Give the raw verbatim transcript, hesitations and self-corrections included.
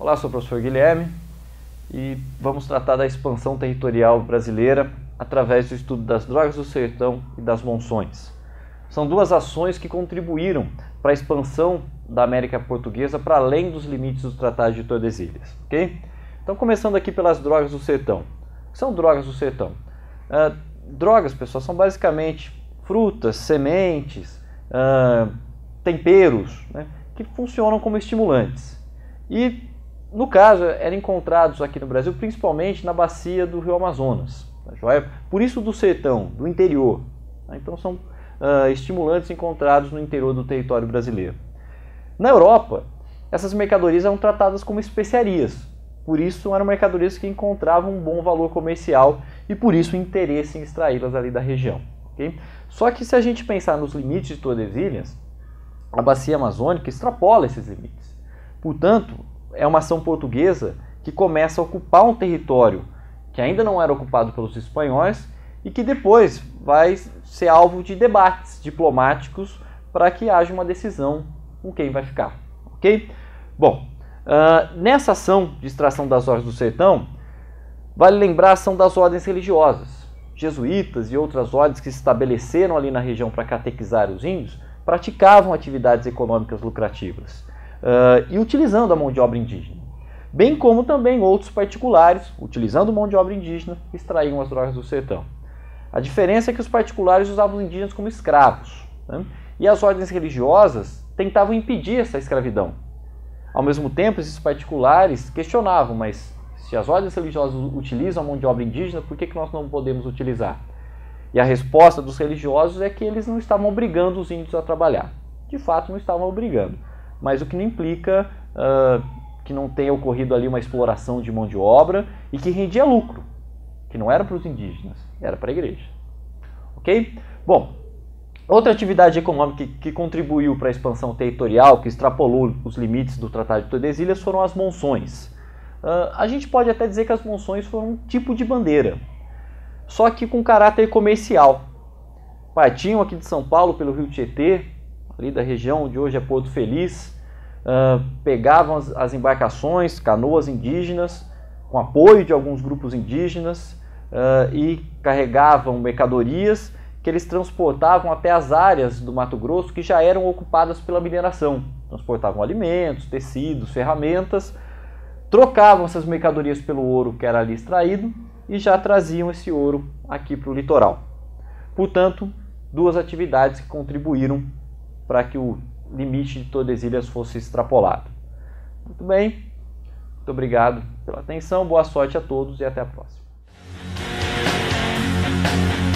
Olá, sou o professor Guilherme e vamos tratar da expansão territorial brasileira através do estudo das drogas do sertão e das monções. São duas ações que contribuíram para a expansão da América Portuguesa para além dos limites do Tratado de Tordesilhas, ok? Então, começando aqui pelas drogas do sertão. O que são drogas do sertão? Uh, drogas, pessoal, são basicamente frutas, sementes, uh, temperos, né, que funcionam como estimulantes. E, no caso, eram encontrados aqui no Brasil, principalmente na bacia do Rio Amazonas. Por isso do sertão, do interior. Então, são uh, estimulantes encontrados no interior do território brasileiro. Na Europa, essas mercadorias eram tratadas como especiarias. Por isso, eram mercadorias que encontravam um bom valor comercial e, por isso, o interesse em extraí-las ali da região. Okay? Só que, se a gente pensar nos limites de Tordesilhas, a bacia amazônica extrapola esses limites. Portanto, é uma ação portuguesa que começa a ocupar um território que ainda não era ocupado pelos espanhóis e que depois vai ser alvo de debates diplomáticos para que haja uma decisão com quem vai ficar. Ok? Bom, uh, nessa ação de extração das ordens do sertão, vale lembrar a ação das ordens religiosas. Jesuítas e outras ordens que se estabeleceram ali na região para catequizar os índios praticavam atividades econômicas lucrativas. Uh, e utilizando a mão de obra indígena, bem como também outros particulares, utilizando mão de obra indígena, extraíam as drogas do sertão. A diferença é que os particulares usavam os indígenas como escravos, né? E as ordens religiosas tentavam impedir essa escravidão. Ao mesmo tempo, esses particulares questionavam, mas se as ordens religiosas utilizam a mão de obra indígena, por que que nós não podemos utilizar? E a resposta dos religiosos é que eles não estavam obrigando os índios a trabalhar. De fato, não estavam obrigando. Mas o que não implica uh, que não tenha ocorrido ali uma exploração de mão de obra e que rendia lucro, que não era para os indígenas, era para a igreja. Ok? Bom, outra atividade econômica que, que contribuiu para a expansão territorial, que extrapolou os limites do Tratado de Tordesilhas, foram as monções. Uh, a gente pode até dizer que as monções foram um tipo de bandeira, só que com caráter comercial. Partiam aqui de São Paulo pelo Rio Tietê, ali da região onde hoje é Porto Feliz, uh, pegavam as, as embarcações, canoas indígenas, com apoio de alguns grupos indígenas, uh, e carregavam mercadorias que eles transportavam até as áreas do Mato Grosso que já eram ocupadas pela mineração. Transportavam alimentos, tecidos, ferramentas, trocavam essas mercadorias pelo ouro que era ali extraído e já traziam esse ouro aqui para o litoral. Portanto, duas atividades que contribuíram para que o limite de Tordesilhas fosse extrapolado. Muito bem, muito obrigado pela atenção, boa sorte a todos e até a próxima.